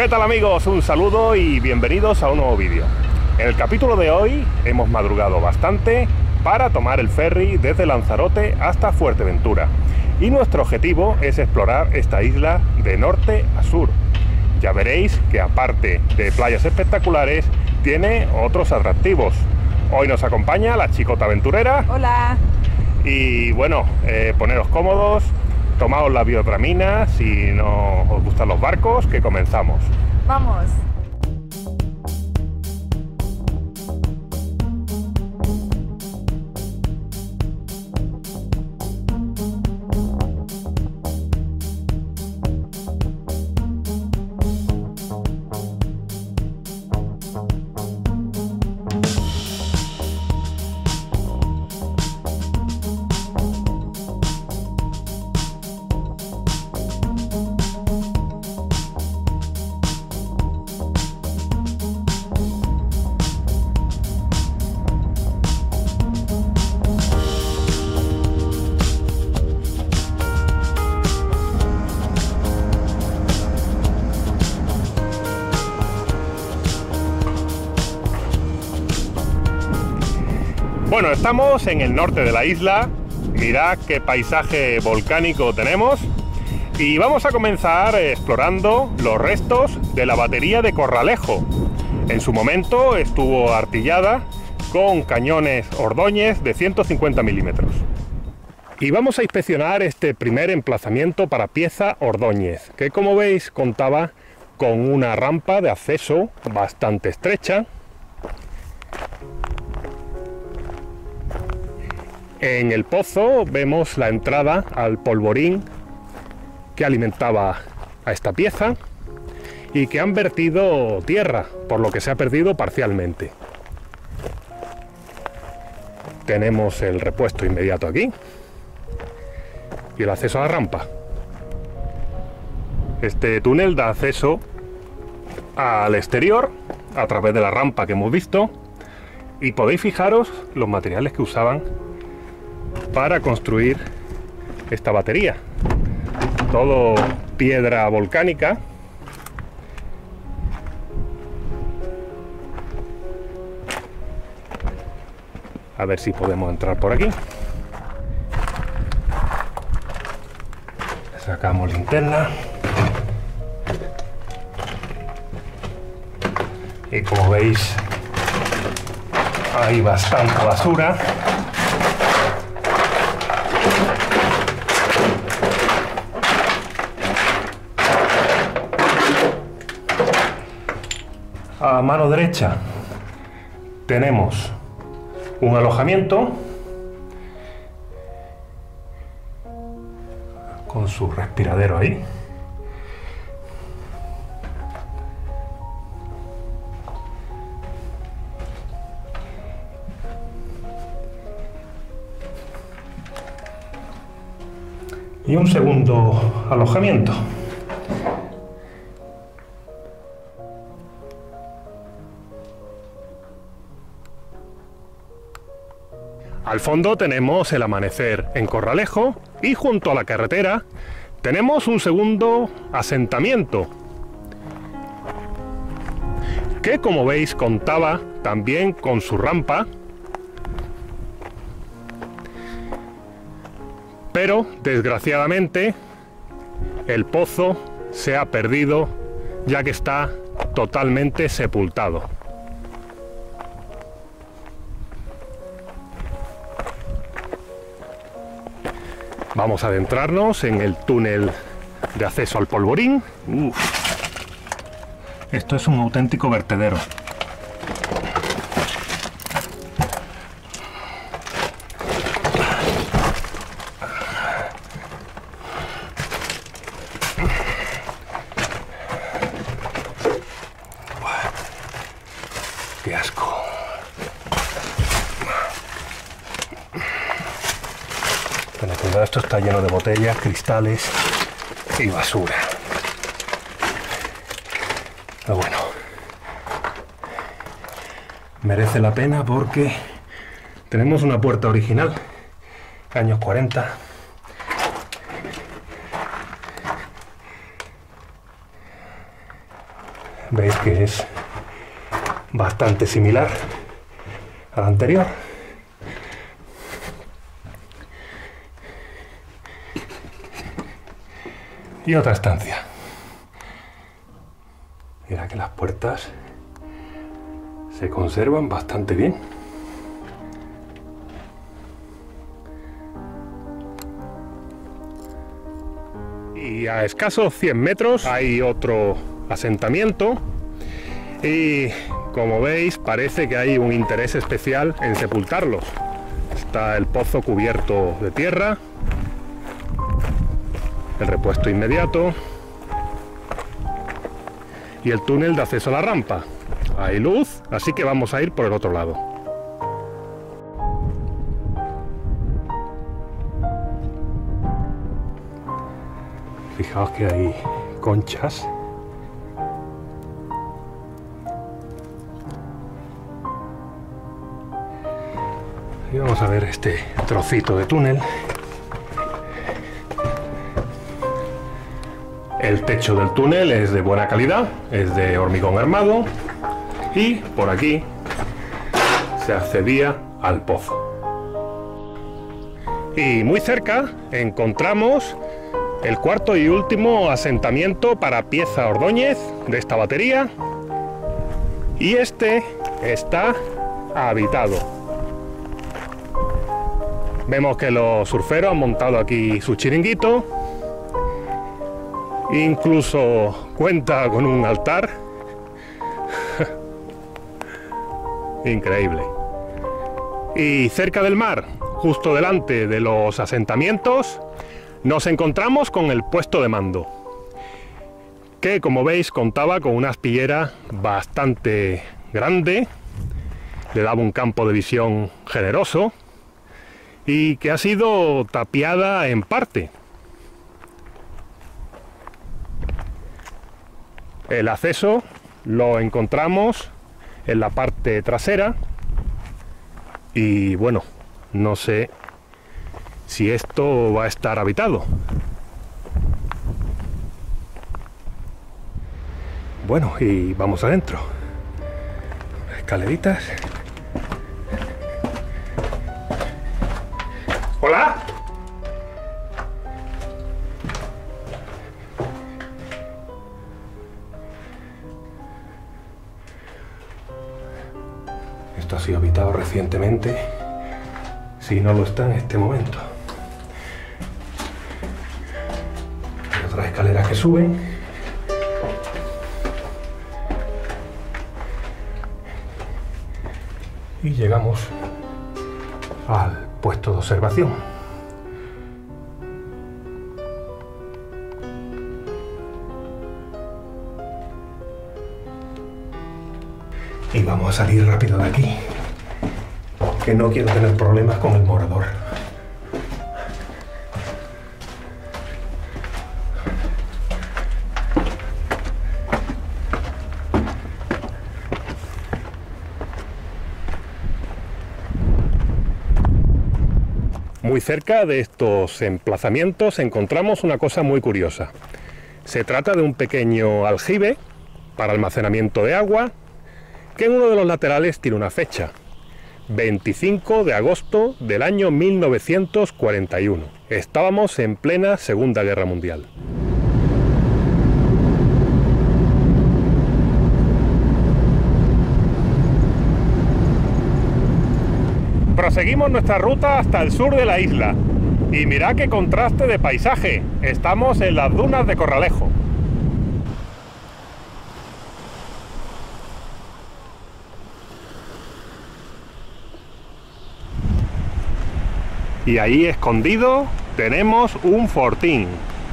¿Qué tal amigos? Un saludo y bienvenidos a un nuevo vídeo. En el capítulo de hoy hemos madrugado bastante para tomar el ferry desde Lanzarote hasta Fuerteventura. Y nuestro objetivo es explorar esta isla de norte a sur. Ya veréis que aparte de playas espectaculares, tiene otros atractivos. Hoy nos acompaña la chicota aventurera. Hola. Y bueno, poneros cómodos, tomaos la biodramina si no os gustan los barcos, que comenzamos. Vamos. Bueno, estamos en el norte de la isla. Mirad qué paisaje volcánico tenemos. Y vamos a comenzar explorando los restos de la batería de Corralejo. En su momento estuvo artillada con cañones Ordóñez de 150 milímetros. Y vamos a inspeccionar este primer emplazamiento para pieza Ordóñez, que como veis contaba con una rampa de acceso bastante estrecha. En el pozo vemos la entrada al polvorín que alimentaba a esta pieza y que han vertido tierra, por lo que se ha perdido parcialmente. Tenemos el repuesto inmediato aquí y el acceso a la rampa. Este túnel da acceso al exterior a través de la rampa que hemos visto y podéis fijaros los materiales que usaban para construir esta batería. Todo piedra volcánica. A ver si podemos entrar por aquí. Sacamos linterna. Y como veis, hay bastante basura. A mano derecha tenemos un alojamiento con su respiradero ahí. Y un segundo alojamiento. Al fondo tenemos el amanecer en Corralejo y junto a la carretera tenemos un segundo asentamiento que, como veis, contaba también con su rampa, pero desgraciadamente el pozo se ha perdido ya que está totalmente sepultado. Vamos a adentrarnos en el túnel de acceso al polvorín. Esto es un auténtico vertedero. ¡Qué asco! Ten cuidado, esto está lleno de botellas, cristales y basura. Pero bueno, merece la pena porque tenemos una puerta original, años 40. que es bastante similar al anterior. Y otra estancia. Mira que las puertas se conservan bastante bien. Y a escasos 100 metros hay otro asentamiento y, como veis, parece que hay un interés especial en sepultarlos. Está el pozo cubierto de tierra, el repuesto inmediato y el túnel de acceso a la rampa. Hay luz, así que vamos a ir por el otro lado. Fijaos que hay conchas. Y vamos a ver este trocito de túnel. El techo del túnel es de buena calidad, es de hormigón armado y por aquí se accedía al pozo. Y muy cerca encontramos el cuarto y último asentamiento para Pieza Ordóñez de esta batería, y este está habitado. Vemos que los surferos han montado aquí su chiringuito, incluso cuenta con un altar. Increíble. Y cerca del mar, justo delante de los asentamientos, nos encontramos con el puesto de mando, que, como veis, contaba con una aspillera bastante grande, le daba un campo de visión generoso y que ha sido tapiada en parte. El acceso lo encontramos en la parte trasera y, bueno, no sé si esto va a estar habitado. Bueno, y vamos adentro. Escaleritas. ¡Hola! Esto ha sido habitado recientemente, si no lo está en este momento. Hay otras escaleras que suben. Y llegamos al puesto de observación. Y vamos a salir rápido de aquí, que no quiero tener problemas con el morador. Muy cerca de estos emplazamientos encontramos una cosa muy curiosa. Se trata de un pequeño aljibe para almacenamiento de agua, que en uno de los laterales tiene una fecha: 25 de agosto del año 1941. Estábamos en plena Segunda Guerra Mundial. Proseguimos nuestra ruta hasta el sur de la isla. Y mirad qué contraste de paisaje. Estamos en las dunas de Corralejo. Y ahí escondido tenemos un fortín.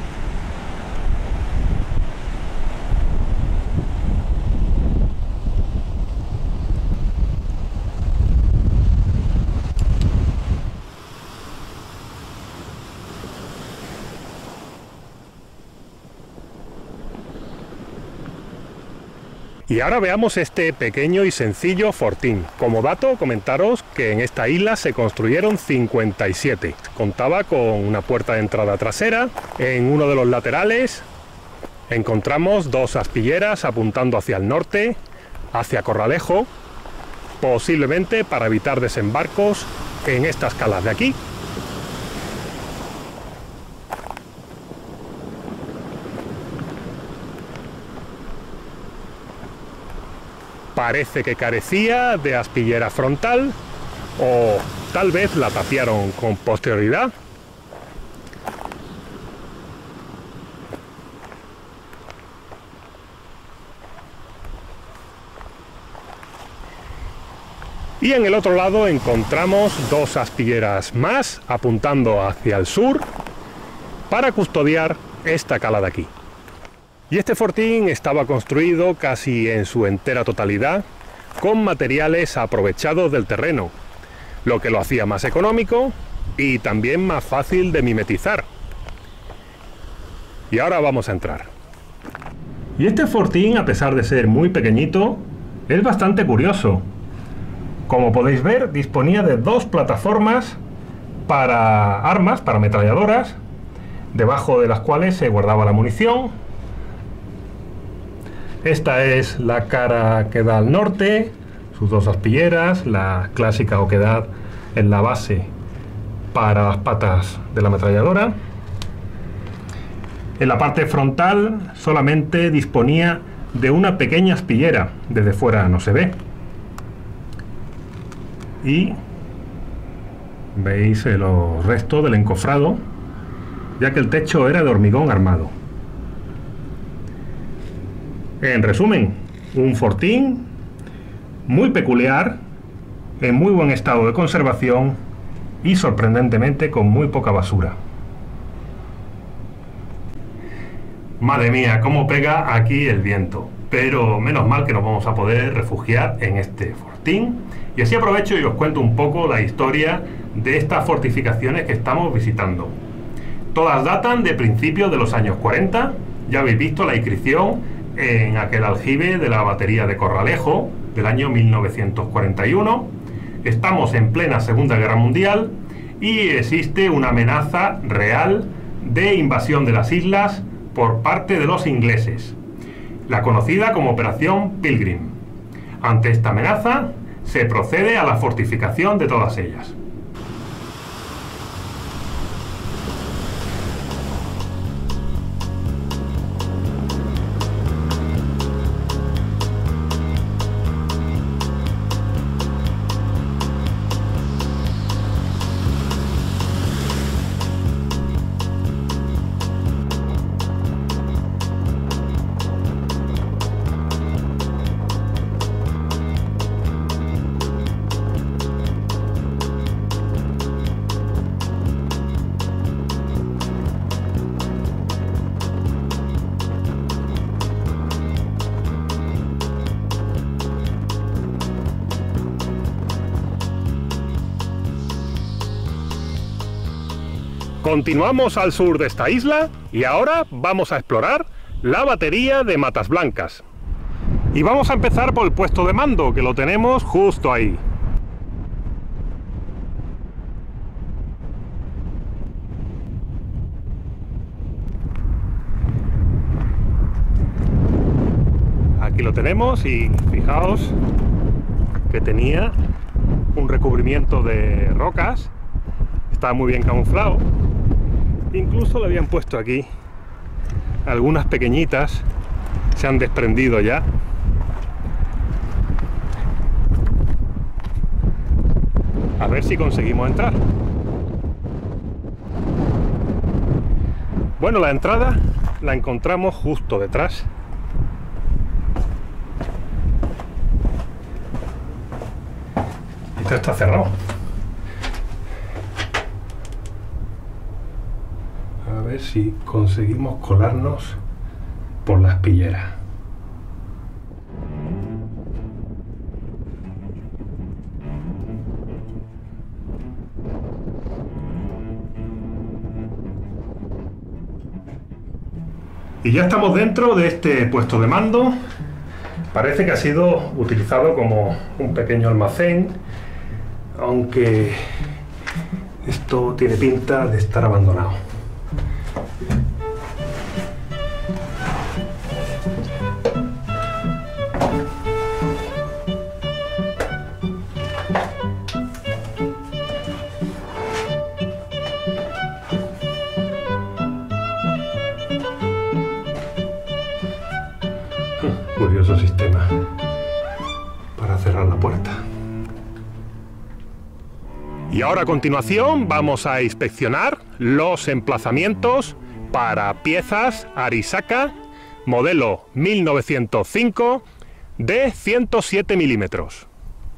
Y ahora veamos este pequeño y sencillo fortín. Como dato, comentaros que en esta isla se construyeron 57. Contaba con una puerta de entrada trasera, en uno de los laterales Encontramos dos aspilleras apuntando hacia el norte, hacia Corralejo, posiblemente para evitar desembarcos en estas calas de aquí. Parece que carecía de aspillera frontal, o tal vez la tapiaron con posterioridad. Y en el otro lado encontramos dos aspilleras más apuntando hacia el sur para custodiar esta cala de aquí. Y este fortín estaba construido casi en su entera totalidad con materiales aprovechados del terreno, lo que lo hacía más económico y también más fácil de mimetizar. Y ahora vamos a entrar. Y este fortín, a pesar de ser muy pequeñito, es bastante curioso. Como podéis ver, disponía de dos plataformas para armas, para ametralladoras, debajo de las cuales se guardaba la munición. Esta es la cara que da al norte, sus dos aspilleras, la clásica oquedad en la base para las patas de la ametralladora. En la parte frontal solamente disponía de una pequeña aspillera, desde fuera no se ve. Y veis los restos del encofrado, ya que el techo era de hormigón armado. En resumen, un fortín muy peculiar, en muy buen estado de conservación y sorprendentemente con muy poca basura. Madre mía, cómo pega aquí el viento, pero menos mal que nos vamos a poder refugiar en este fortín. Y así aprovecho y os cuento un poco la historia de estas fortificaciones que estamos visitando. Todas datan de principios de los años 40, ya habéis visto la inscripción en aquel aljibe de la batería de Corralejo del año 1941. Estamos en plena Segunda Guerra Mundial y existe una amenaza real de invasión de las islas por parte de los ingleses, la conocida como Operación Pilgrim. Ante esta amenaza se procede a la fortificación de todas ellas. Continuamos al sur de esta isla y ahora vamos a explorar la batería de Matas Blancas. Y vamos a empezar por el puesto de mando, que lo tenemos justo ahí. Aquí lo tenemos y fijaos que tenía un recubrimiento de rocas, está muy bien camuflado. Incluso le habían puesto aquí algunas pequeñitas, se han desprendido ya. A ver si conseguimos entrar. Bueno, la entrada la encontramos justo detrás. Esto está cerrado. A ver si conseguimos colarnos por la aspillera. Y ya estamos dentro de este puesto de mando. Parece que ha sido utilizado como un pequeño almacén, aunque esto tiene pinta de estar abandonado. para cerrar la puerta. Y ahora a continuación vamos a inspeccionar los emplazamientos para piezas Arisaka modelo 1905 de 107 milímetros.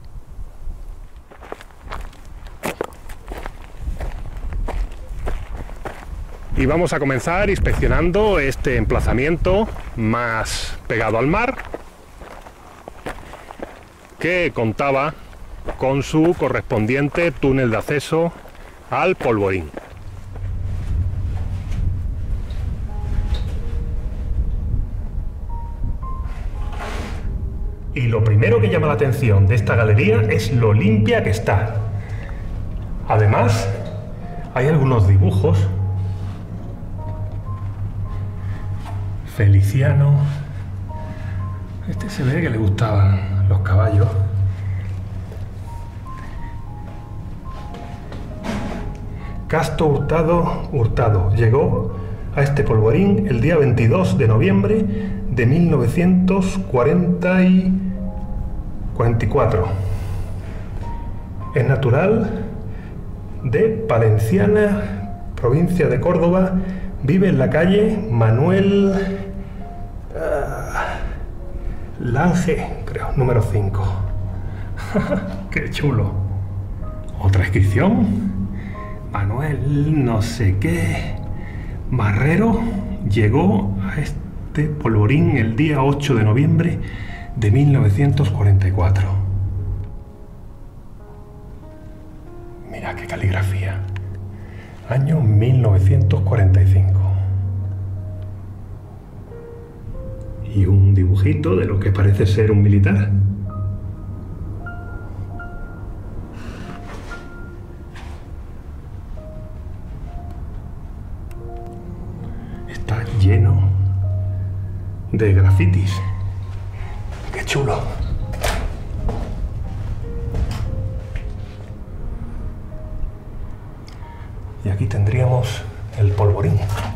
Y vamos a comenzar inspeccionando este emplazamiento más pegado al mar, que contaba con su correspondiente túnel de acceso al polvorín. Y lo primero que llama la atención de esta galería es lo limpia que está. Además, hay algunos dibujos. Feliciano. Este se ve que le gustaban los caballos. Casto Hurtado llegó a este polvorín el día 22 de noviembre de 1944. Es natural de Palenciana, provincia de Córdoba. Vive en la calle Manuel Lange, creo, número 5. ¡Qué chulo! Otra inscripción. Manuel no sé qué Marrero llegó a este polvorín el día 8 de noviembre de 1944. Mira qué caligrafía. Año 1945. Y un dibujito de lo que parece ser un militar. Está lleno de grafitis. ¡Qué chulo! Y aquí tendríamos el polvorín.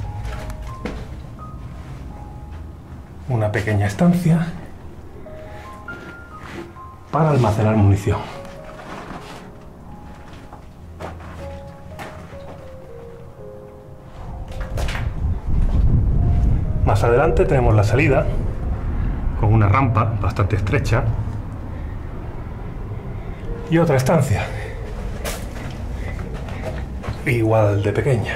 Una pequeña estancia para almacenar munición. Más adelante tenemos la salida con una rampa bastante estrecha y otra estancia igual de pequeña.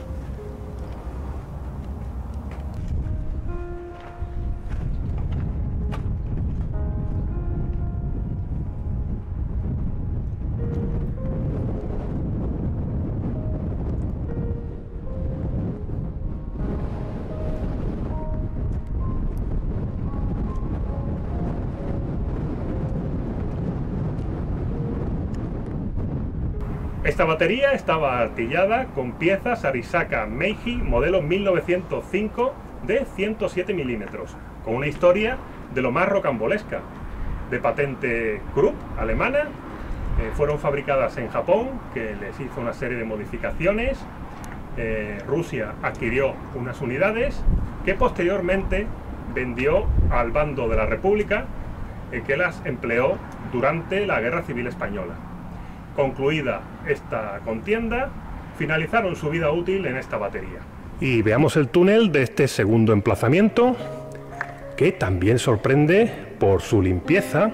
Esta batería estaba artillada con piezas Arisaka Meiji modelo 1905 de 107 milímetros, con una historia de lo más rocambolesca, de patente Krupp alemana. Fueron fabricadas en Japón, que les hizo una serie de modificaciones. Rusia adquirió unas unidades que posteriormente vendió al bando de la República, que las empleó durante la Guerra Civil Española. Concluida esta contienda, finalizaron su vida útil en esta batería. Y veamos el túnel de este segundo emplazamiento, que también sorprende por su limpieza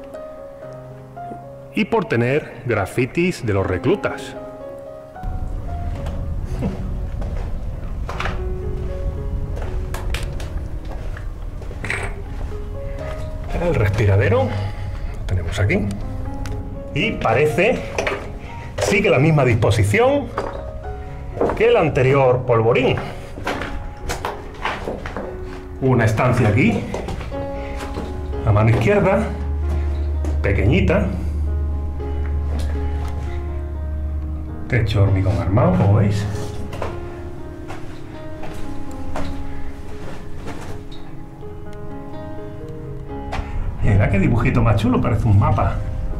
y por tener grafitis de los reclutas. El respiradero lo tenemos aquí. Y parece, sigue la misma disposición que el anterior polvorín. Una estancia aquí, a mano izquierda, pequeñita. Techo hormigón armado, como veis. Mira qué dibujito más chulo, parece un mapa.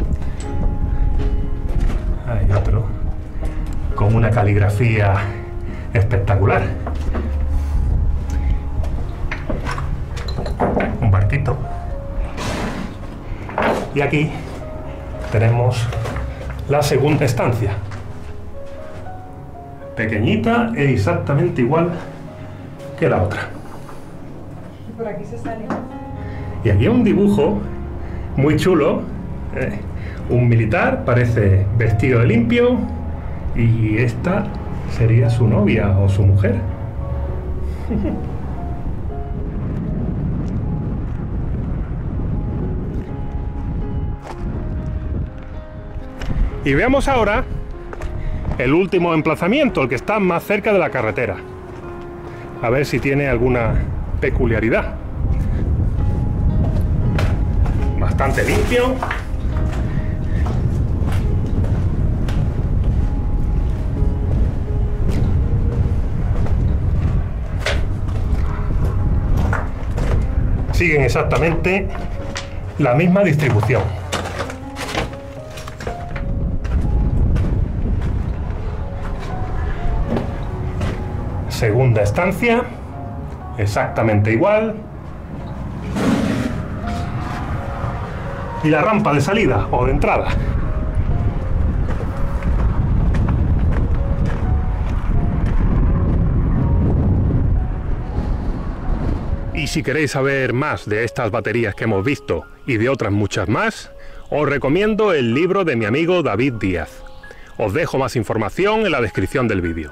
Hay otro con una caligrafía espectacular. Un barquito. Y aquí tenemos la segunda estancia. Pequeñita e exactamente igual que la otra. Y por aquí se sale. Y aquí hay un dibujo muy chulo. Un militar, parece vestido de limpio. Y esta sería su novia o su mujer. Y veamos ahora el último emplazamiento, el que está más cerca de la carretera. A ver si tiene alguna peculiaridad. Bastante limpio. Siguen exactamente la misma distribución. Segunda estancia, exactamente igual. Y la rampa de salida o de entrada. Y si queréis saber más de estas baterías que hemos visto y de otras muchas más, os recomiendo el libro de mi amigo David Díaz. Os dejo más información en la descripción del vídeo.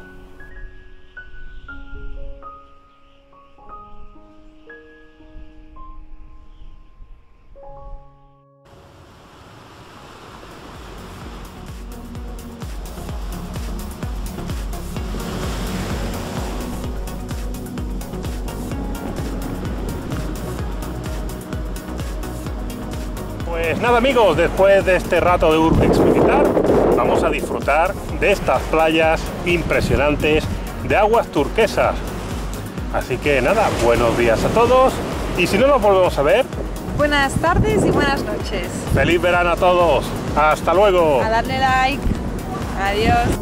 Pues nada amigos, después de este rato de Urbex militar, vamos a disfrutar de estas playas impresionantes de aguas turquesas. Así que nada, buenos días a todos y si no nos volvemos a ver... Buenas tardes y buenas noches. ¡Feliz verano a todos! ¡Hasta luego! A darle like. Adiós.